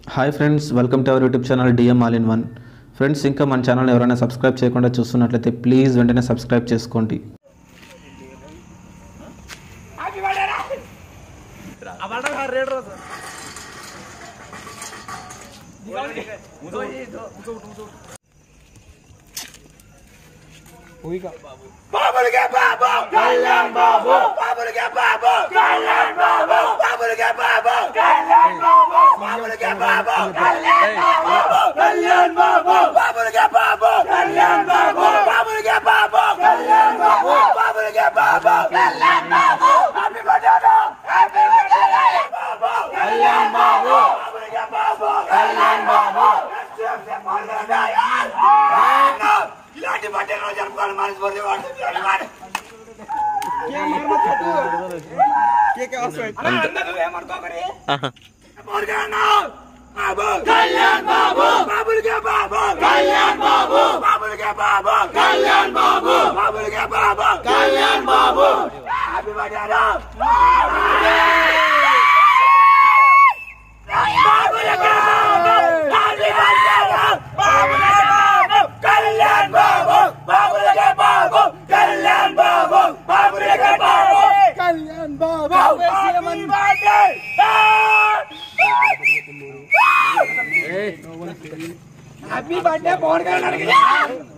Hi friends, welcome to our YouTube channel DM all in one. Friends, ఇంకా మన channel ఎవరైనా subscribe చేయకుండా చూస్తున్నట్లయితే ప్లీజ్ వెంటనే సబ్స్క్రైబ్ చేసుకోండి. బాబులకే బాబు కళ్యాణ్ బాబు, బాబులకే బాబు కళ్యాణ్ బాబు, బాబులకే బాబు కళ్యాణ్ బాబు, బాబులకే బాబు కళ్యాణ్ బాబు, కళ్యాణ్ బాబు, బాబులకే బాబు కళ్యాణ్ బాబు, బాబులకే బాబు కళ్యాణ్ బాబు, బాబులకే బాబు Kalyan Babu. Happy birthday, happy birthday బాబు కళ్యాణ్ బాబు, బాబులకే బాబు కళ్యాణ్ బాబు. ఇలాంటి బర్త్డే రోజు జరుపుకోవాలి మనస్ఫూర్తి కళ్యాణ్ బాబు, బాబులకే బాబు కళ్యాణ్ బాబు, బాబులకే బాబు కళ్యాణ్ బాబు, బాబులకే బాబు కళ్యాణ్ బాబు. హ్యాపీ బర్త్డే కళ్యాణ్ బాబు, బాబులకే బాబు కళ్యాణ్ బాబు, బాబులకే బాబు కళ్యాణ్ బాబు. Happy birthday Pawan Kalyan.